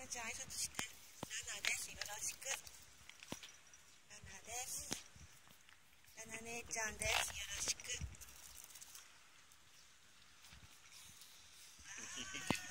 ちゃん挨拶して。ナナです。よろしく。ナナです。ナナ姉ちゃんです。よろしく。